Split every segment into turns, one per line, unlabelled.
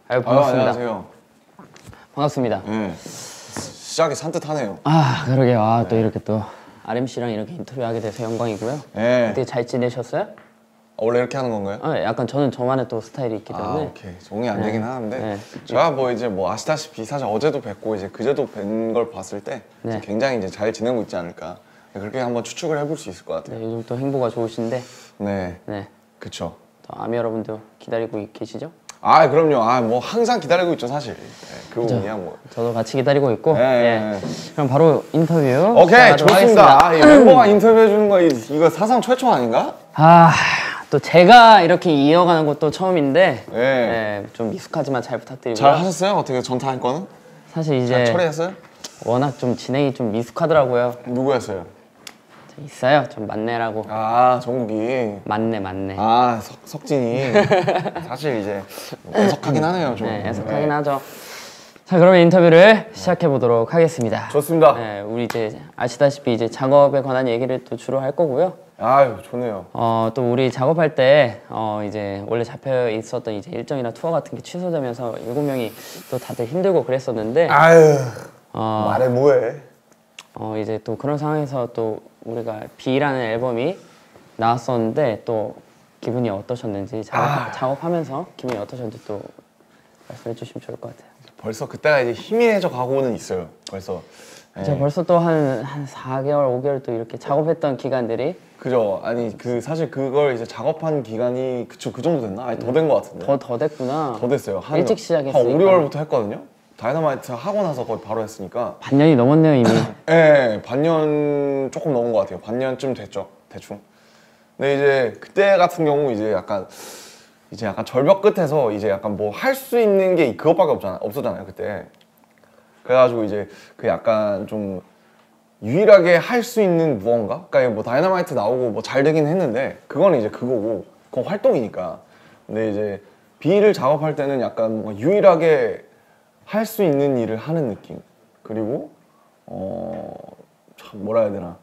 아유, 반갑습니다.
안녕하세요.
반갑습니다.
네. 시작이 산뜻하네요.
아, 그러게요. 아, 또 이렇게 또 RMC랑 이렇게 인터뷰하게 돼서 영광이고요.
네.
어떻게 잘 지내셨어요?
원래 이렇게 하는 건가요?
약간 저는 저만의 또 스타일이 있기 때문에.
오케이. 적응이 안 되긴 하는데
네.
제가 뭐 이제 뭐 아시다시피 사실 어제도 뵙고 이제 그제도 뵌 걸 봤을 때
네.
굉장히 이제 잘 지내고 있지 않을까. 그렇게 한번 추측을 해볼 수 있을 것 같아요.
네, 요즘 또 행보가 좋으신데.
네.
네.
그쵸.
또 아미 여러분도 기다리고 계시죠?
아, 그럼요. 뭐 항상 기다리고 있죠, 사실. 네, 그 부분이야 뭐.
저도 같이 기다리고 있고.
네.
그럼 바로 인터뷰.
오케이, 좋습니다.
하겠습니다.
이 멤버가 인터뷰해 주는 거 이거 사상 최초 아닌가?
또 제가 이렇게 이어가는 것도 처음인데.
네.
네, 좀 미숙하지만 잘 부탁드리고요.
잘 하셨어요? 어떻게 전타할 거는?
사실 이제
잘 처리했어요?
워낙 좀 진행이 좀 미숙하더라고요.
누구였어요?
있어요. 좀 만내라고.
아, 정국이.
만내.
아, 석진이. 사실 이제 애석하긴 하네요, 좀.
네, 애석하긴 하죠. 자, 그러면 인터뷰를 시작해 보도록 하겠습니다.
좋습니다.
네, 우리 이제 아시다시피 이제 작업에 관한 얘기를 또 주로 할 거고요.
아유, 좋네요.
또 우리 작업할 때 이제 원래 잡혀 있었던 이제 일정이나 투어 같은 게 취소되면서 7명이 또 다들 힘들고 그랬었는데.
아유, 말해 뭐해.
이제 또 그런 상황에서 또 우리가 B라는 앨범이 나왔었는데 또 기분이 어떠셨는지 작업하면서 기분이 어떠셨는지 또 말씀해 주시면 좋을 것 같아요.
벌써 그때가 이제 희미해져 가고는 있어요. 벌써.
제가 벌써 또 한 4개월, 5개월 또 이렇게 작업했던 기간들이
그죠. 아니 사실 그걸 이제 작업한 기간이 그 정도 됐나? 아니 더 된 것 같은데.
더 됐구나.
더 됐어요.
일찍 시작했으니까.
한 5, 6월부터 했거든요. 다이너마이트 하고 나서 거의 바로 했으니까.
반년이 넘었네요 이미.
네, 반년 조금 넘은 것 같아요. 반년쯤 됐죠, 대충. 근데 이제 그때 같은 경우 이제 약간 절벽 끝에서 이제 약간 뭐 할 수 있는 게 그것밖에 없었잖아요, 그때. 그래가지고 이제 그 약간 좀 유일하게 할 수 있는 무언가? 그러니까 뭐 다이너마이트 나오고 뭐 잘 되긴 했는데 그거는 이제 그거고 그건 활동이니까. 근데 이제 B를 작업할 때는 약간 뭔가 유일하게 할 수 있는 일을 하는 느낌. 그리고 참 뭐라 해야 되나.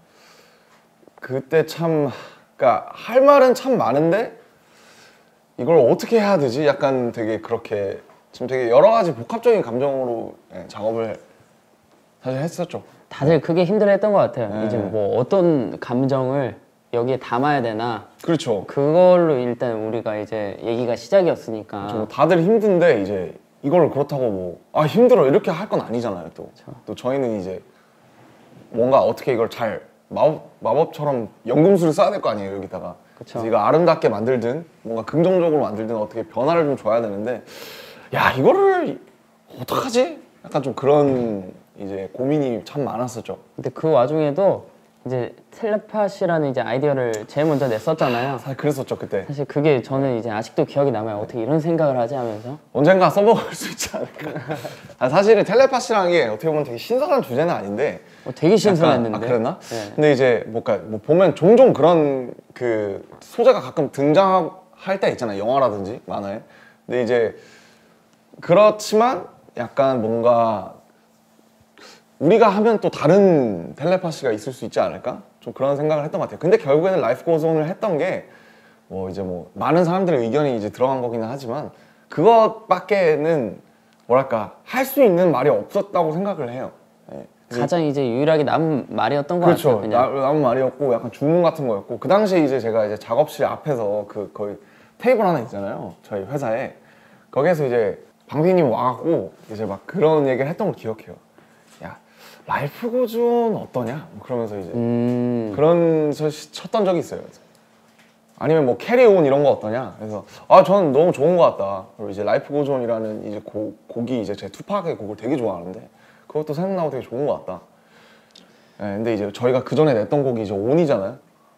그때 참 그러니까 할 말은 참 많은데 이걸 어떻게 해야 되지? 약간 되게 그렇게 지금 되게 여러 가지 복합적인 감정으로 작업을 사실 했었죠.
다들 그게 힘들어했던 것 같아요.
네.
이제 뭐 어떤 감정을 여기에 담아야 되나.
그렇죠.
그걸로 일단 우리가 이제 얘기가 시작이었으니까.
좀 다들 힘든데 이제 이걸 그렇다고 뭐 힘들어 이렇게 할 건 아니잖아요. 또 저희는 이제 뭔가 어떻게 이걸 잘 마법처럼 연금술을 써야 될 거 아니에요, 여기다가. 그래서 이거 아름답게 만들든 뭔가 긍정적으로 만들든 어떻게 변화를 좀 줘야 되는데 야, 이거를 어떡하지? 약간 좀 그런 이제 고민이 참 많았었죠.
근데 그 와중에도 이제 텔레파시라는 이제 아이디어를 제일 먼저 냈었잖아요.
사실 그랬었죠, 그때.
사실 그게 저는 이제 아직도 기억이 남아요. 어떻게 이런 생각을 하지 하면서.
언젠가 써먹을 수 있지 않을까. 사실은 텔레파시라는 게 어떻게 보면 되게 신선한 주제는 아닌데
되게 신선했는데.
그랬나?
네.
근데 이제 뭐 보면 종종 그런 그 소재가 가끔 등장할 때 있잖아요. 영화라든지 만화에. 근데 이제 그렇지만 약간 뭔가 우리가 하면 또 다른 텔레파시가 있을 수 있지 않을까? 좀 그런 생각을 했던 것 같아요. 근데 결국에는 라이프 고즈 온을 했던 게 뭐 이제 뭐 많은 사람들의 의견이 이제 들어간 거기는 하지만 그것밖에는 뭐랄까 할 수 있는 말이 없었다고 생각을 해요. 네.
가장 이제 유일하게 남은 말이었던 것 같아요.
그렇죠. 남은 말이었고 약간 주문 같은 거였고 그 당시에 이제 제가 이제 작업실 앞에서 그 거의 테이블 하나 있잖아요. 저희 회사에 거기에서 이제 방피님 와갖고 이제 막 그런 얘기를 했던 걸 기억해요. 야, 라이프 고즈 온 어떠냐? 뭐 그러면서 이제 그런 쳤던 적이 있어요. 아니면 뭐 캐리 온 이런 거 어떠냐? 그래서 저는 너무 좋은 것 같다. 그리고 이제 라이프 고즈 온이라는 이제 곡이 이제 제 투팍의 곡을 되게 좋아하는데 그것도 생각나고 되게 좋은 것 같다. 네, 근데 이제 저희가 그 전에 냈던 곡이 이제 온이잖아요.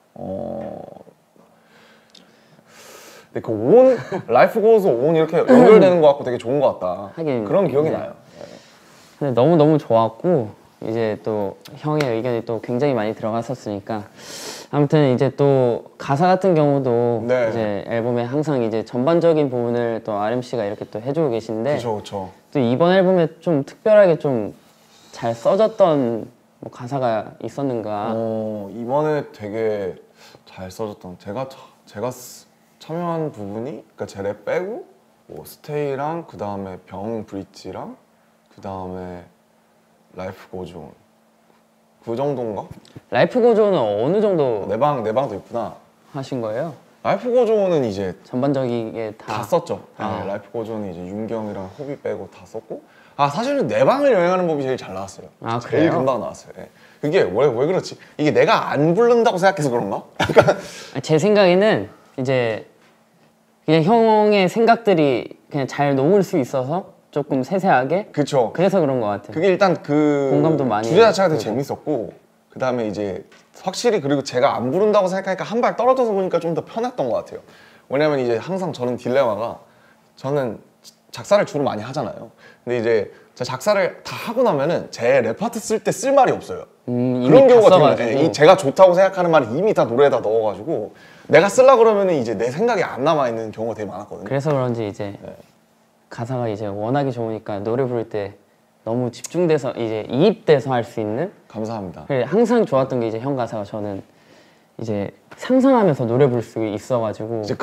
근데 그 온, 라이프 고즈 온 이렇게 연결되는 것 같고 되게 좋은 것 같다.
하긴,
그런 기억이 나요. 네.
근데 너무 좋았고 이제 또 형의 의견이 또 굉장히 많이 들어갔었으니까 아무튼 이제 또 가사 같은 경우도
네.
이제 앨범에 항상 이제 전반적인 부분을 또 RMC가 이렇게 또 해주고 계신데
그렇죠.
또 이번 앨범에 좀 특별하게 좀 잘 써졌던 뭐 가사가 있었는가?
이번에 되게 잘 써졌던 제가 참여한 부분이 그러니까 제 랩 빼고 뭐 스테이랑 그 다음에 병 브릿지랑 그 다음에 라이프 고존 그 정도인가?
라이프 고조는 어느 정도
내 방도 있구나.
하신 거예요?
라이프 고존은 이제
전반적이게
다
다.
썼죠.
아.
네, 라이프 고존은 이제 윤경이랑 호비 빼고 다 썼고 아 사실은 내 방을 여행하는 법이 제일 잘 나왔어요.
아,
제일
그래요?
금방 나왔어요. 예. 그게 왜 그렇지? 이게 내가 안 부른다고 생각해서 그런가?
제 생각에는 이제 그냥 형의 생각들이 그냥 잘 녹을 수 있어서 조금 세세하게
그쵸.
그래서 그런 것 같아요.
그게 일단 그
공감도 많이
주제 자체가 되게
되고.
재밌었고 그 다음에 이제 확실히 그리고 제가 안 부른다고 생각하니까 한 발 떨어져서 보니까 좀 더 편했던 것 같아요. 왜냐면 이제 항상 저는 딜레마가 저는 작사를 주로 많이 하잖아요. 근데 이제 제가 작사를 다 하고 나면은 제 랩파트 쓸 때 쓸 말이 없어요.
이미
그런
다
경우가 되게
써가지고.
많아요. 제가 좋다고 생각하는 말을 이미 다 노래에다 넣어가지고 내가 쓰려 그러면은 이제 내 생각이 안 남아 있는 경우가 되게 많았거든요.
그래서 그런지 이제 가사가 이제 워낙에 좋으니까 노래 부를 때 너무 집중돼서 이제 이입돼서 할 수 있는.
감사합니다.
그래, 항상 좋았던 게 이제 형 가사가 저는 이제 상상하면서 노래 부를 수 있어가지고
이제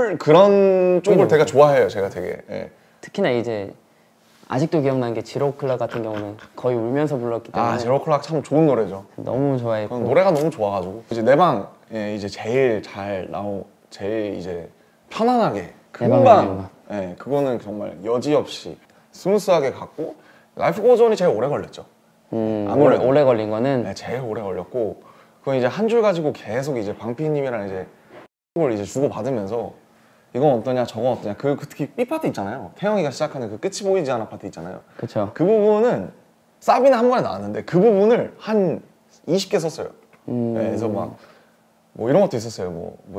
그런 쪽을 되게 좋아해요. 제가 되게. 예.
특히나 이제 아직도 기억나는 게 지로클락 같은 경우는 거의 울면서 불렀기 때문에
아 제로클락 참 좋은 노래죠.
너무 좋아했고.
노래가 너무 좋아가지고 이제 내 방에 이제 제일 제일 이제 편안하게
내 방에
금방 그거는 정말 여지없이 스무스하게 갔고 라이프 고전이 제일 오래 걸렸죠. 아무래도.
오래 걸린 거는
네, 제일 오래 걸렸고 그건 이제 한 줄 가지고 계속 이제 방피님이랑 이제 을 이제 주고 받으면서 이건 어떠냐 저건 어떠냐 그 특히 B 파트 있잖아요. 태영이가 시작하는 그 끝이 보이지 않아 파트 있잖아요.
그쵸.
그 부분은 사비는 한 번에 나왔는데 그 부분을 한 20개 썼어요. 네, 그래서 막 뭐 이런 것도 있었어요.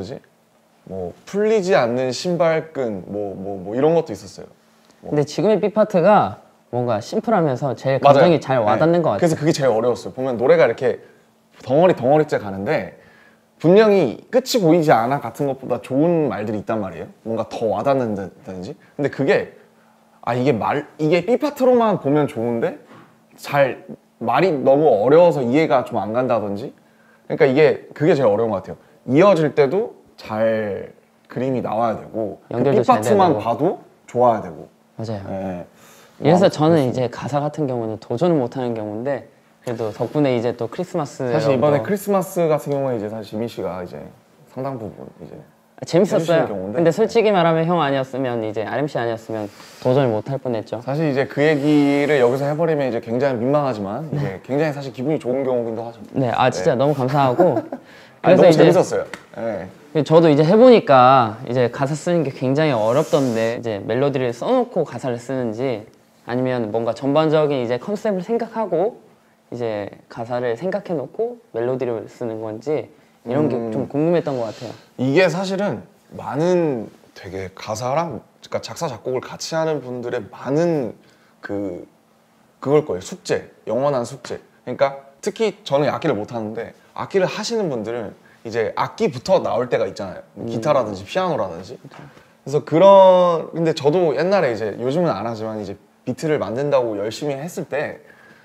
뭐 풀리지 않는 신발끈 뭐 이런 것도 있었어요.
근데 지금의 B 파트가 뭔가 심플하면서 제일 감정이
맞아요.
잘 와닿는
네.
것 같아요.
그래서 그게 제일 어려웠어요. 보면 노래가 이렇게 덩어리째 가는데 분명히 끝이 보이지 않아 같은 것보다 좋은 말들이 있단 말이에요. 뭔가 더 와닿는다든지. 근데 그게 이게 B 파트로만 보면 좋은데 잘 말이 너무 어려워서 이해가 좀 안 간다든지. 그러니까 그게 제일 어려운 것 같아요. 이어질 때도 잘 그림이 나와야 되고 그
연결도
B
잘
파트만
되고.
봐도 좋아야 되고.
맞아요.
네.
그래서 저는 이제 가사 같은 경우는 도전을 못하는 경우인데 그래도 덕분에 이제 또 크리스마스
사실 이번에 크리스마스 같은 경우에 이제 사실 지민 씨가 이제 상당 부분 이제 해주시는
재밌었어요.
경우인데.
근데 솔직히 말하면 형 아니었으면 이제 RMC 아니었으면 도전을 못할 뻔했죠.
사실 이제 그 얘기를 여기서 해버리면 이제 굉장히 민망하지만 이제 굉장히 사실 기분이 좋은 경우기도 하죠.
네, 진짜 너무 감사하고.
아니,
그래서
너무
이제
재밌었어요. 네.
저도 이제 해보니까 이제 가사 쓰는 게 굉장히 어렵던데 이제 멜로디를 써놓고 가사를 쓰는지 아니면 뭔가 전반적인 이제 컨셉을 생각하고 이제 가사를 생각해놓고 멜로디를 쓰는 건지 이런 게 좀 궁금했던 것 같아요.
이게 사실은 많은 되게 가사랑 그러니까 작사 작곡을 같이 하는 분들의 많은 그걸 거예요. 숙제, 영원한 숙제. 그러니까 특히 저는 악기를 못 하는데 악기를 하시는 분들은 이제 악기부터 나올 때가 있잖아요. 기타라든지 피아노라든지. 그래서 근데 저도 옛날에 이제 요즘은 안 하지만 이제 비트를 만든다고 열심히 했을 때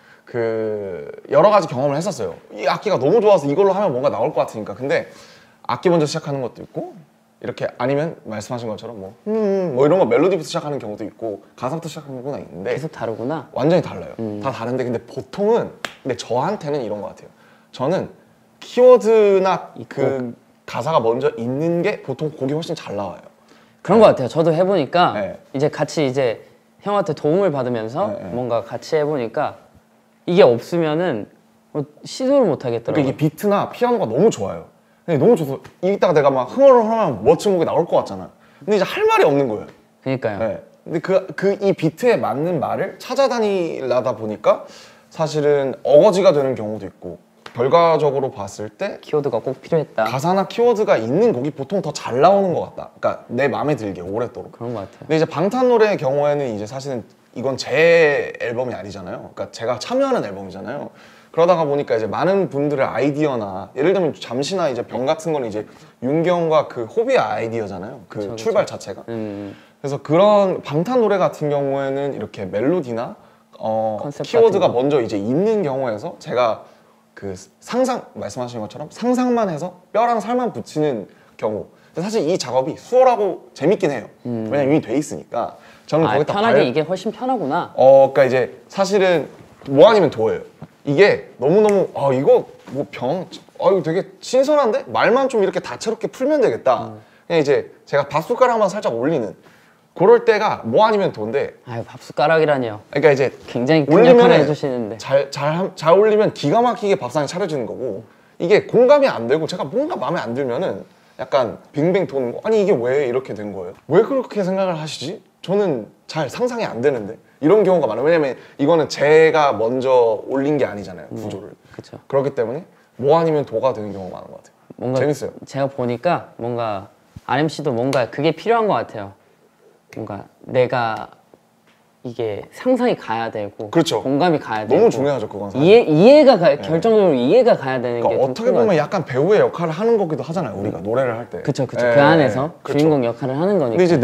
여러 가지 경험을 했었어요. 이 악기가 너무 좋아서 이걸로 하면 뭔가 나올 것 같으니까. 근데 악기 먼저 시작하는 것도 있고 이렇게 아니면 말씀하신 것처럼 뭐 이런 거 멜로디부터 시작하는 경우도 있고 가사부터 시작하는 경우가 있는데
계속 다르구나.
완전히 달라요. 다 다른데 근데 보통은 근데 저한테는 이런 것 같아요. 저는 키워드나 그 가사가 먼저 있는 게 보통 곡이 훨씬 잘 나와요.
그런 것 같아요. 저도 해보니까
네.
이제 같이 이제 형한테 도움을 받으면서
네.
뭔가 같이 해보니까 이게 없으면은 시도를 못 하겠더라고요.
그러니까 이게 비트나 피아노가 너무 좋아요. 근데 너무 좋아서 이따가 내가 막 흥얼흥얼하면 멋진 곡이 나올 것 같잖아. 근데 이제 할 말이 없는 거예요.
그러니까요.
네. 근데 이 비트에 맞는 말을 찾아다니려다 보니까 사실은 어거지가 되는 경우도 있고 결과적으로 봤을 때
키워드가 꼭 필요했다.
가사나 키워드가 있는 곡이 보통 더 잘 나오는 것 같다. 그러니까 내 마음에 들게 오랫도록.
그런 것 같아요.
근데 이제 방탄 노래의 경우에는 이제 사실은 이건 제 앨범이 아니잖아요. 그러니까 제가 참여하는 앨범이잖아요. 그러다가 보니까 이제 많은 분들의 아이디어나 예를 들면 잠시나 이제 병 같은 거는 이제 윤경과 그 호비의 아이디어잖아요. 그쵸. 출발 자체가. 그래서 그런 방탄 노래 같은 경우에는 이렇게 멜로디나 키워드가 먼저 이제 있는 경우에서 제가 말씀하신 것처럼 상상만 해서 뼈랑 살만 붙이는 경우 근데 사실 이 작업이 수월하고 재밌긴 해요. 왜냐면 이미 돼 있으니까. 저는 거기다
편하게 이게 훨씬 편하구나.
그러니까 이제 사실은 뭐 아니면 도예요. 이게 너무너무 이거 뭐 이거 되게 신선한데? 말만 좀 이렇게 다채롭게 풀면 되겠다. 그냥 이제 제가 밥숟가락만 살짝 올리는 그럴 때가 뭐 아니면 도인데.
아유, 밥숟가락이라니요.
그러니까 이제
굉장히 큰 역할을 해주시는데
잘 올리면 기가 막히게 밥상이 차려지는 거고, 이게 공감이 안 되고 제가 뭔가 마음에 안 들면은 약간 빙빙 도는 거. 아니 이게 왜 이렇게 된 거예요? 왜 그렇게 생각을 하시지? 저는 잘 상상이 안 되는데. 이런 경우가 많아요. 왜냐면 이거는 제가 먼저 올린 게 아니잖아요, 구조를.
그쵸.
그렇기 때문에 뭐 아니면 도가 되는 경우가 많은 것 같아요.
뭔가
재밌어요.
제가 보니까 뭔가 RMC도 뭔가 그게 필요한 것 같아요. 뭔가 내가 이게 상상이 가야 되고,
그렇죠.
공감이 가야 되고,
너무 중요하죠, 그건 사실.
이해가 결정적으로 이해가 가야 되는 게
그러니까 어떻게 보면 약간 배우의 역할을 하는 거기도 하잖아요, 우리가 노래를 할 때.
그쵸. 그 안에서
그쵸.
주인공 역할을 하는 거니까.
근데 이제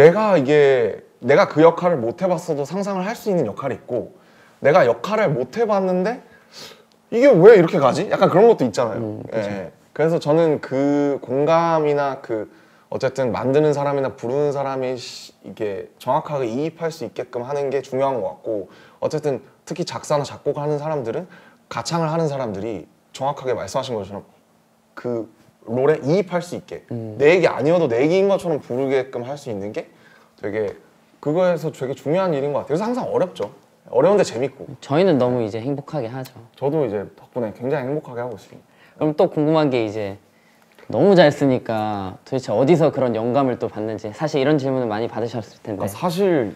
내가 그 역할을 못 해봤어도 상상을 할 수 있는 역할이 있고, 내가 역할을 못 해봤는데 이게 왜 이렇게 가지? 약간 그런 것도 있잖아요. 그래서 저는 그 공감이나 그 어쨌든 만드는 사람이나 부르는 사람이 이게 정확하게 이입할 수 있게끔 하는 게 중요한 것 같고, 어쨌든 특히 작사나 작곡하는 사람들은, 가창을 하는 사람들이 정확하게 말씀하신 것처럼 그 롤에 이입할 수 있게 내 얘기 아니어도 내 얘기인 것처럼 부르게끔 할 수 있는 게 되게, 그거에서 되게 중요한 일인 것 같아요. 그래서 항상 어렵죠. 어려운데 재밌고.
저희는 너무 이제 행복하게 하죠.
저도 이제 덕분에 굉장히 행복하게 하고 있습니다.
그럼 또 궁금한 게 이제 너무 잘 쓰니까 도대체 어디서 그런 영감을 또 받는지, 사실 이런 질문을 많이 받으셨을 텐데.
사실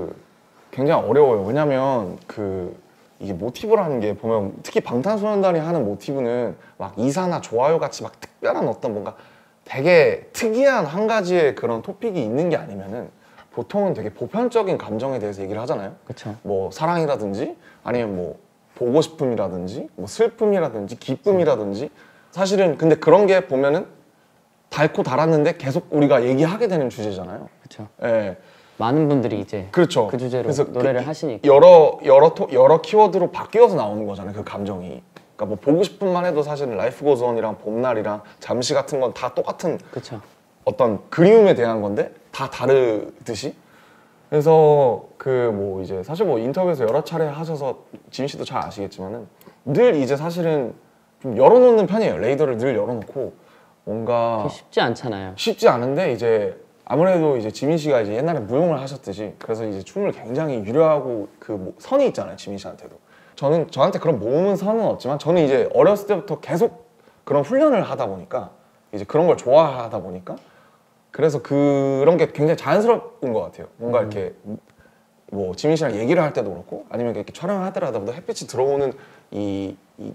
굉장히 어려워요. 왜냐면 이게 모티브라는 게 보면, 특히 방탄소년단이 하는 모티브는 막 이사나 좋아요 같이 막 특별한 어떤 뭔가 되게 특이한 한 가지의 그런 토픽이 있는 게 아니면은 보통은 되게 보편적인 감정에 대해서 얘기를 하잖아요.
그쵸.
뭐 사랑이라든지 아니면 뭐 보고 싶음이라든지 뭐 슬픔이라든지 기쁨이라든지. 사실은 근데 그런 게 보면은 닮고 달았는데 계속 우리가 얘기하게 되는 주제잖아요.
그쵸.
예.
많은 분들이 이제
그렇죠.
그 주제로
그래서
노래를 하시니까
여러 키워드로 바뀌어서 나오는 거잖아요, 그 감정이. 그러니까 뭐 보고 싶음만 해도 사실은 라이프 고즈 온이랑 봄날이랑 잠시 같은 건 다 똑같은
그쵸.
어떤 그리움에 대한 건데 다 다르듯이. 그래서 뭐 이제 사실 뭐 인터뷰에서 여러 차례 하셔서 지민 씨도 잘 아시겠지만은 늘 이제 사실은 좀 열어놓는 편이에요. 레이더를 늘 열어놓고 뭔가
그게 쉽지 않잖아요.
쉽지 않은데, 이제 아무래도 이제 지민 씨가 이제 옛날에 무용을 하셨듯이, 그래서 이제 춤을 굉장히 유려하고 뭐 선이 있잖아요, 지민 씨한테도. 저한테 그런 몸은 선은 없지만, 저는 이제 어렸을 때부터 계속 그런 훈련을 하다 보니까, 이제 그런 걸 좋아하다 보니까, 그래서 그런 게 굉장히 자연스러운 것 같아요. 뭔가 이렇게 뭐 지민 씨랑 얘기를 할 때도 그렇고, 아니면 이렇게 촬영을 하더라도 햇빛이 들어오는 이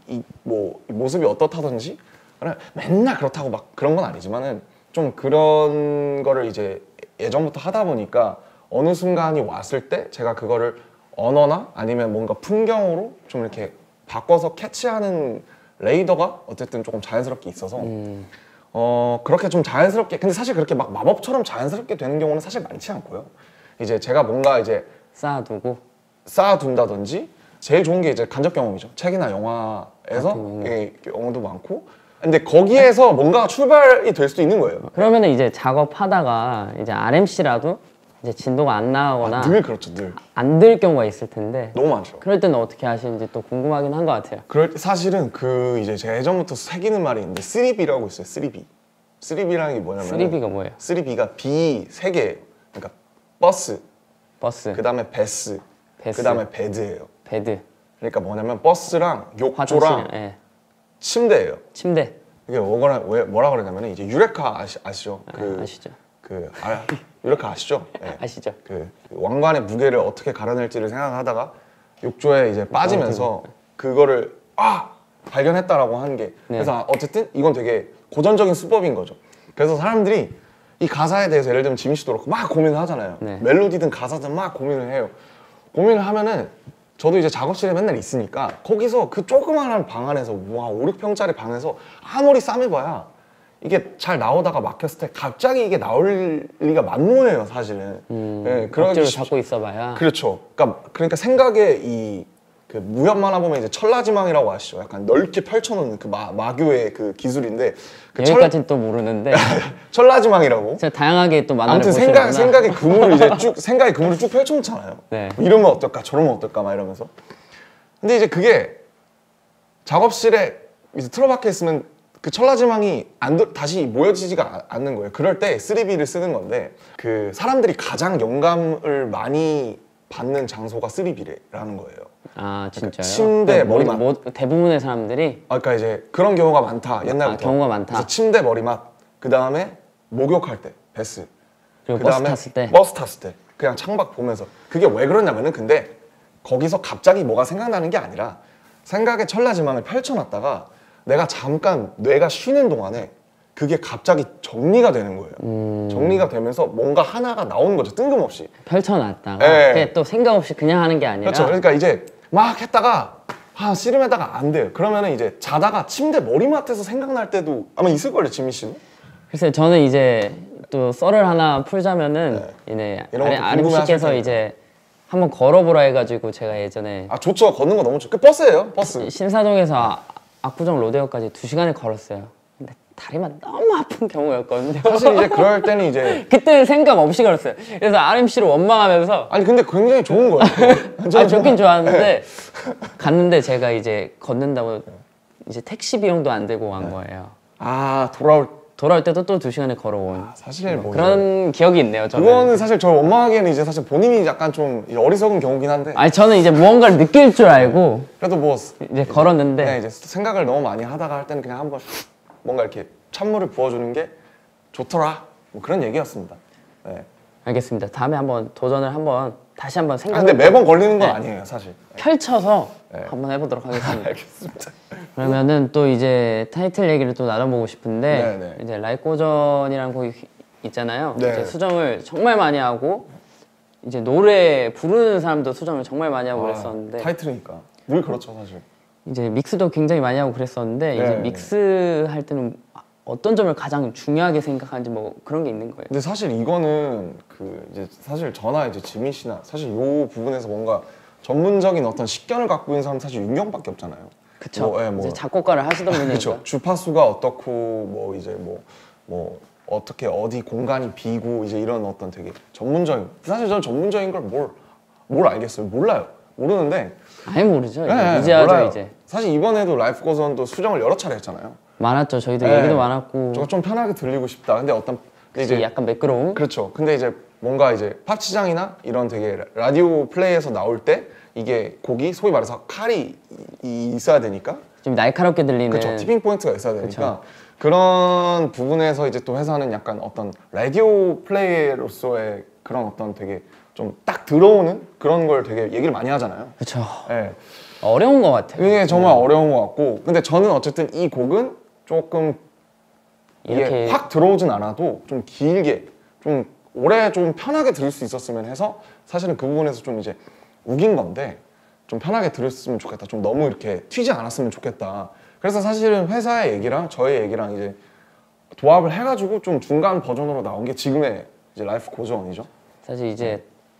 모습이 어떻다든지, 맨날 그렇다고 막 그런 건 아니지만은 좀 그런 거를 이제 예전부터 하다 보니까 어느 순간이 왔을 때 제가 그거를 언어나 아니면 뭔가 풍경으로 좀 이렇게 바꿔서 캐치하는 레이더가 어쨌든 조금 자연스럽게 있어서 그렇게 좀 자연스럽게, 근데 사실 그렇게 막 마법처럼 자연스럽게 되는 경우는 사실 많지 않고요. 이제 제가 뭔가 이제 쌓아둔다든지, 제일 좋은 게 이제 간접 경험이죠. 책이나 영화에서 경험도 많고, 근데 거기에서 뭔가 출발이 될 수도 있는 거예요.
그러면은 이제 작업하다가 이제 RMC라도 이제 진도가 안 나오거나
늘 그렇죠, 늘
안 될 경우가 있을 텐데,
너무 많죠.
그럴 때는 어떻게 하시는지 또 궁금하긴 한 것 같아요.
그럴 때 사실은 이제 제가 예전부터 새기는 말이 있는데 3B라고 있어요. 3B. 3B라는 게 뭐냐면
3B가 뭐예요?
3B가 B 3개예요. 그러니까 버스, 그 다음에 베스, 그 다음에 베드예요.
베드.
그러니까 뭐냐면 버스랑 욕조랑
예.
침대예요.
침대.
이게 뭐라 그러냐면 이제 유레카 아시죠?
아시죠?
유레카 아시죠? 네.
아시죠?
그 왕관의 무게를 어떻게 갈아낼지를 생각하다가 욕조에 이제 빠지면서 그거를 발견했다라고 하는 게,
네.
그래서 어쨌든 이건 되게 고전적인 수법인 거죠. 그래서 사람들이 이 가사에 대해서 예를 들면 지민 씨도 그렇고 막 고민을 하잖아요.
네.
멜로디든 가사든 막 고민을 해요. 고민을 하면은 저도 이제 작업실에 맨날 있으니까 거기서 그 조그마한 방 안에서 5, 6평짜리 방에서 아무리 싸매봐야 이게 잘 나오다가 막혔을 때 갑자기 이게 나올 리가 만무해요, 사실은.
억지로 잡고 있어봐야.
그렇죠. 그러니까 생각의 이 그 무협 만화 보면 이제 천라지망이라고 아시죠? 약간 넓게 펼쳐놓는 그 마교의 그 기술인데 그
여기까지는 또 모르는데
천라지망이라고.
제가 다양하게 또 만화를
아무튼
보시는구나.
생각의 그물을 이제 생각의 그물을 쭉 펼쳐놓잖아요.
네.
이러면 어떨까, 저러면 어떨까 막 이러면서. 근데 이제 그게 작업실에 이제 틀어박혀 있으면 그 천라지망이 다시 모여지지가 않는 거예요. 그럴 때 3B를 쓰는 건데 그 사람들이 가장 영감을 많이 받는 장소가 3B라는 거예요.
아 진짜요?
침대, 머리맡.
대부분의 사람들이
그러니까 이제 그런 경우가 많다. 옛날부터.
경우가 많다.
그래서 침대, 머리맡. 그 다음에 목욕할 때 베스.
그리고
그다음에 버스 탔을 때 그냥 창밖 보면서. 그게 왜 그러냐면은 근데 거기서 갑자기 뭐가 생각나는 게 아니라 생각의 천라지망을 펼쳐놨다가 내가 잠깐 뇌가 쉬는 동안에 그게 갑자기 정리가 되는 거예요. 정리가 되면서 뭔가 하나가 나오는 거죠. 뜬금없이.
펼쳐놨다가
네.
그게 또 생각 없이 그냥 하는 게 아니라
그렇죠. 그러니까 이제 막 했다가 씨름했다가 안 돼요. 그러면은 이제 자다가 침대 머리맡에서 생각날 때도 아마 있을 걸요, 지민 씨는?
글쎄요, 저는 이제 또 썰을 하나 풀자면은 이제
이런 것도
아림 씨께서
궁금해하실
이제 한번 걸어보라 해가지고 제가 예전에
아 좋죠. 걷는 거 너무 좋죠. 그 버스예요, 버스.
신사동에서 압구정 로데오까지 2시간을 걸었어요. 근데 다리만 너무 아픈 경우였거든요.
사실 이제 그럴 때는 이제
그때는 생각 없이 걸었어요. 그래서 아림 씨를 원망하면서
아니 근데 굉장히 좋은 거예요.
아 좋긴 좋았는데 갔는데 제가 이제 걷는다고 이제 택시 비용도 안 들고 간 거예요.
아
돌아올 때도 또 2시간을 걸어온
사실 뭐
그런 기억이 있네요. 저는.
그거는 사실 저 원망하기에는 이제 사실 본인이 약간 좀 어리석은 경우긴 한데
아니 저는 이제 무언가를 느낄 줄 알고
그래도 뭐
이제 걸었는데
그냥 이제 생각을 너무 많이 하다가 할 때는 그냥 한번 뭔가 이렇게 찬물을 부어주는 게 좋더라 뭐 그런 얘기였습니다. 네.
알겠습니다. 다음에 한번 도전을 다시 한번
아,
생각을
근데 매번 걸리는 건
네.
아니에요, 사실.
펼쳐서
네.
한번 해보도록 하겠습니다.
알겠습니다.
그러면은 또 이제 타이틀 얘기를 또 나눠보고 싶은데
네, 네.
이제 라이꼬전이라는 곡이 있잖아요.
네.
이제 수정을 정말 많이 하고 이제 노래 부르는 사람도 수정을 정말 많이 하고 그랬었는데
타이틀이니까 늘 그렇죠, 사실.
이제 믹스도 굉장히 많이 하고 그랬었는데
네.
이제 믹스 할 때는 어떤 점을 가장 중요하게 생각하는지 뭐 그런 게 있는 거예요.
근데 사실 이거는 그 이제 사실 저나 이제 지민 씨나 사실 이 부분에서 뭔가 전문적인 어떤 식견을 갖고 있는 사람 은 사실 윤경밖에 없잖아요.
그쵸.
뭐, 예, 뭐.
이제 작곡가를 하시던 분이니까.
그렇죠. 주파수가 어떻고 뭐 이제 뭐 어떻게 어디 공간이 비고 이제 이런 어떤 되게 전문적인 사실 저는 전문적인 걸 뭘 알겠어요. 몰라요. 모르는데
아예 모르죠.
네,
이제 하죠
몰라요.
이제.
사실 이번에도 라이프 고전도 수정을 여러 차례 했잖아요.
많았죠. 저희도
네.
얘기도 많았고.
저거 좀 편하게 들리고 싶다. 근데 근데
이제 약간 매끄러움.
그렇죠. 근데 이제 뭔가 이제 팝 시장이나 이런 되게 라디오 플레이에서 나올 때 이게 곡이 소위 말해서 칼이 있어야 되니까
좀 날카롭게 들리는.
그렇죠. 티핑 포인트가 있어야 되니까 그런 부분에서 이제 또 회사는 약간 어떤 라디오 플레이로서의 그런 어떤 되게 좀 딱 들어오는 그런 걸 되게 얘기를 많이 하잖아요.
그렇죠.
네.
어려운 것 같아요.
이게 정말 어려운 것 같고 근데 저는 어쨌든 이 곡은 조금 이게
이렇게
확 들어오진 않아도 좀 길게 좀 오래 좀 편하게 들을 수 있었으면 해서 사실은 그 부분에서 좀 이제 우긴 건데 좀 편하게 들었으면 좋겠다. 좀 너무 이렇게 튀지 않았으면 좋겠다. 그래서 사실은 회사의 얘기랑 저의 얘기랑 이제 도합을 해가지고 좀 중간 버전으로 나온 게 지금의 이제 라이프 고전이죠.
사실 이제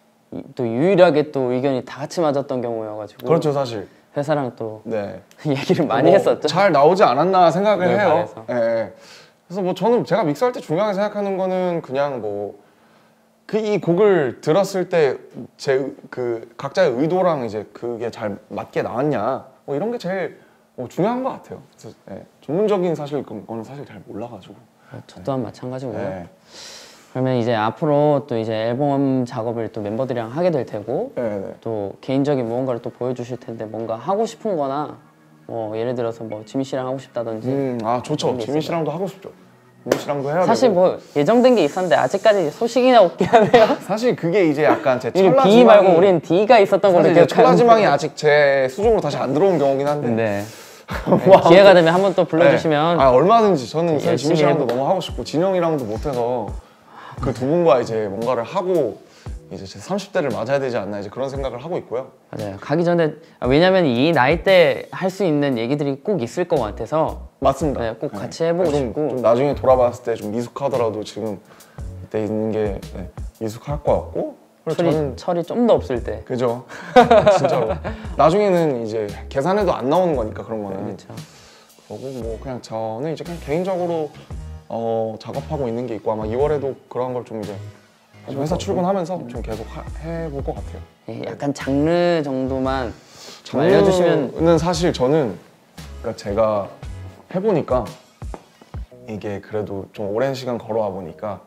또 유일하게 또 의견이 다 같이 맞았던 경우여가지고.
그렇죠, 사실.
회사랑 또
네.
얘기를 많이
뭐
했었죠.
잘 나오지 않았나 생각을
네,
해요.
반해서.
예, 예. 그래서 뭐 저는 제가 믹스할 때 중요하게 생각하는 거는 그냥 뭐 이 곡을 들었을 때 제 그 각자의 의도랑 이제 그게 잘 맞게 나왔냐 뭐 이런 게 제일 중요한 것 같아요. 그래서 전문적인 사실 그거는 사실 잘 몰라가지고.
저 또한 마찬가지고요.
네.
그러면 이제 앞으로 또 이제 앨범 작업을 또 멤버들이랑 하게 될 테고
네.
또 개인적인 무언가를 또 보여주실 텐데 뭔가 하고 싶은 거나 뭐 예를 들어서 뭐 지민 씨랑 하고 싶다든지
아 좋죠. 지민 씨랑도 하고 싶죠. 지민 씨랑도 해야
사실
되고.
뭐 예정된 게 있었는데 아직까지 소식이나 없긴 하네요.
사실 그게 이제 약간 제
우리
천라지망이
B 말고 우린 D가 있었던 걸로
사실 이제
기억하는데
천라지망이 아직 제 수중으로 다시 안 들어온 경우긴 한데
네. 기회가 되면 한번 또 불러주시면
얼마든지 저는 사실
열심히
지민 씨랑도
해볼게요.
너무 하고 싶고 진영이랑도 못해서 그 두 분과 이제 뭔가를 하고 이제 제 30대를 맞아야 되지 않나 이제 그런 생각을 하고 있고요.
맞아요. 가기 전에 왜냐면 이 나이 때 할 수 있는 얘기들이 꼭 있을 것 같아서
맞습니다.
네, 꼭 같이 해보고 싶고
좀 나중에 돌아봤을 때 좀 미숙하더라도 지금 이때 있는 게 미숙할 것 같고
철이 좀 더 없을 때.
그죠. 진짜로. 나중에는 이제 계산해도 안 나오는 거니까 그런 거는.
그렇죠.
그리고 뭐 그냥 저는 이제 그냥 개인적으로 작업하고 있는 게 있고 아마 2월에도 그런 걸 좀 이제 회사 출근하면서 좀 계속 해볼 것 같아요.
예, 약간 장르 정도만 좀 알려주시면.
장르는 사실 저는 그러니까 제가 해보니까 이게 그래도 좀 오랜 시간 걸어와 보니까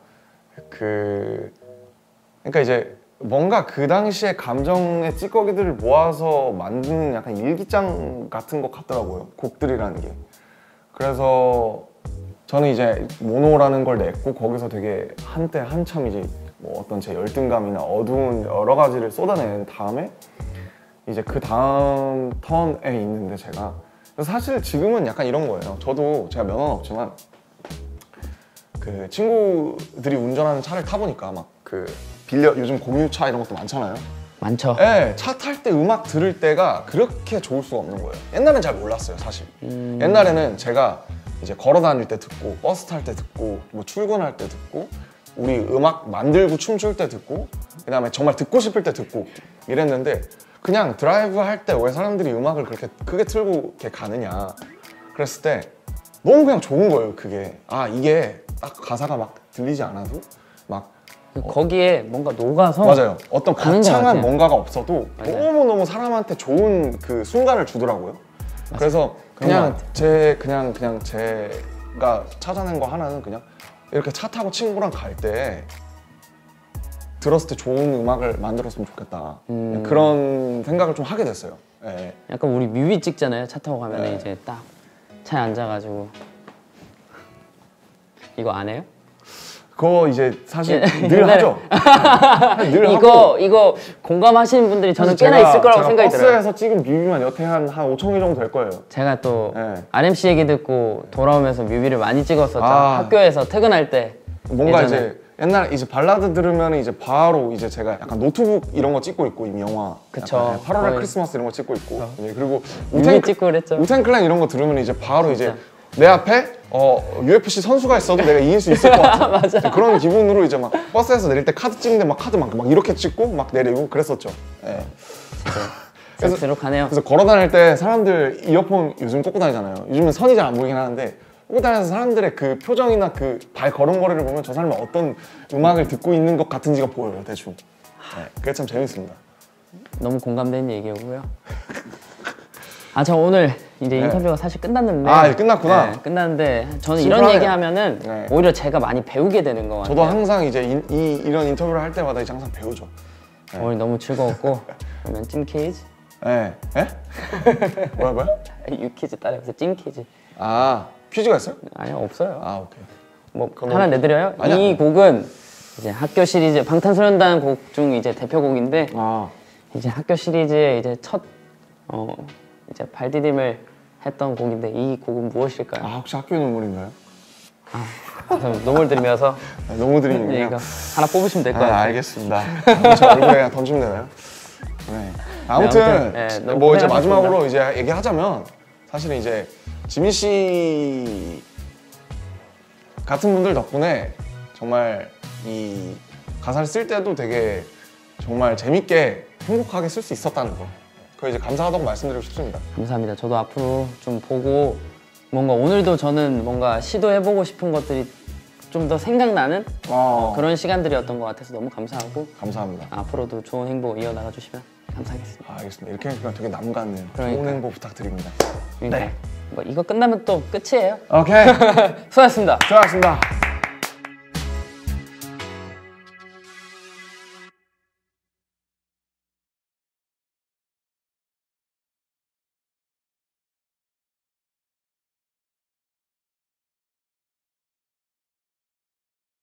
그러니까 이제 뭔가 그 당시의 감정의 찌꺼기들을 모아서 만드는 약간 일기장 같은 것 같더라고요. 곡들이라는 게. 그래서 저는 이제 모노라는 걸 냈고 거기서 되게 한때 한참 이제 뭐 어떤 제 열등감이나 어두운 여러 가지를 쏟아낸 다음에 이제 그 다음 턴에 있는데 제가 사실 지금은 약간 이런 거예요. 저도 제가 면허는 없지만 그 친구들이 운전하는 차를 타보니까 막 그 요즘 공유차 이런 것도 많잖아요.
많죠.
네, 차 탈 때 음악 들을 때가 그렇게 좋을 수가 없는 거예요. 옛날엔 잘 몰랐어요, 사실. 옛날에는 제가 이제 걸어 다닐 때 듣고, 버스 탈 때 듣고, 뭐 출근할 때 듣고, 우리 음악 만들고 춤출 때 듣고, 그 다음에 정말 듣고 싶을 때 듣고 이랬는데 그냥 드라이브 할 때 왜 사람들이 음악을 그렇게 크게 틀고 이렇게 가느냐 그랬을 때 너무 그냥 좋은 거예요, 그게. 아, 이게 딱 가사가 막 들리지 않아도 막
거기에 뭔가 녹아서.
맞아요. 어떤
가는 것
거창한
같아요.
뭔가가 없어도
맞아요.
너무너무 사람한테 좋은 그 순간을 주더라고요. 그래서
그런 것
그냥 제가 찾아낸 거 하나는 그냥 이렇게 차 타고 친구랑 갈 때 들었을 때 좋은 음악을 만들었으면 좋겠다. 그런 생각을 좀 하게 됐어요. 네.
약간 우리 뮤비 찍잖아요. 차 타고 가면
네.
이제 딱 차에 앉아가지고. 이거 안 해요?
그거 이제 사실 늘
옛날에.
하죠. 늘 하고.
이거 공감하시는 분들이 저는
사실
꽤나 있을 거라고 생각이 들어요.
버스에서 찍은 뮤비만 여태 한 5천 개 정도 될 거예요.
제가 또
네.
RM 씨 얘기 듣고 돌아오면서 뮤비를 많이 찍었었죠.
아.
학교에서 퇴근할 때.
뭔가
예전에.
이제 옛날 이제 발라드 들으면 이제 바로 이제 제가 약간 노트북 이런 거 찍고 있고 이미 영화.
그쵸.
약간 8월의
거의.
크리스마스 이런 거 찍고 있고. 예, 그리고
뮤비 찍고 그랬죠.
우텐클랜 이런 거 들으면 이제 바로
진짜.
이제 내 앞에 UFC 선수가 있어도 내가 이길 수 있을 것 같아.
맞아.
그런 기분으로 이제 막 버스에서 내릴 때 카드 찍는데 막 카드 막 이렇게 찍고 막 내리고 그랬었죠. 예. 그래서-
들어가네요.
그래서 걸어 다닐 때 사람들 이어폰 요즘 꽂고 다니잖아요. 요즘은 선이 잘 안 보이긴 하는데 꽂고 다니면서 사람들의 그 표정이나 그 발 걸음걸이를 보면 저 사람이 어떤 음악을 듣고 있는 것 같은지가 보여요, 대충. 네, 그게 참 재밌습니다.
너무 공감되는 얘기고요. 저 오늘 이제
네.
인터뷰가 사실 끝났는데.
아, 이제 끝났구나.
네, 끝났는데 저는 이런
심플하네요.
얘기하면은
네.
오히려 제가 많이 배우게 되는 것 같아요.
저도 항상 이제 이런 인터뷰를 할 때마다 이제 항상 배우죠.
오늘 너무 즐거웠고 그러면 찐 퀴즈?
네. 예? 뭐야?
유퀴즈 따라해서 찐 퀴즈.
아, 퀴즈가 있어요?
아니요, 없어요.
아, 오케이.
뭐
그러면-
하나 내드려요?
아니야.
이 곡은 이제 학교 시리즈 방탄소년단 곡 중 이제 대표곡인데
아,
이제 학교 시리즈의 이제 첫 이제 발디딤을 했던 곡인데 이 곡은 무엇일까요?
혹시 학교의 눈물인가요?
그래서 노을 들으면서
아, 너무
이거
드리는군요.
하나 뽑으시면 될 것 같아요.
알겠습니다. 제 얼굴에 그냥 던지면 되나요? 네. 아무튼
아무튼, 네, 너무
뭐 이제
고생하셨습니다.
마지막으로 이제 얘기하자면 사실은 이제 지민 씨 같은 분들 덕분에 정말 이 가사를 쓸 때도 되게 정말 재밌게 행복하게 쓸 수 있었다는 거. 그거 이제 감사하다고 말씀드리고 싶습니다.
감사합니다. 저도 앞으로 좀 보고 뭔가 오늘도 저는 뭔가 시도해보고 싶은 것들이 좀 더 생각나는 그런 시간들이었던 것 같아서 너무 감사하고
감사합니다.
앞으로도 좋은 행복 이어나가 주시면 감사하겠습니다.
알겠습니다. 이렇게 하니까 되게 남 같네요. 좋은
그러니까요.
행복 부탁드립니다.
그러니까
네.
뭐 이거 끝나면 또 끝이에요.
오케이.
수고하셨습니다.
수고하셨습니다.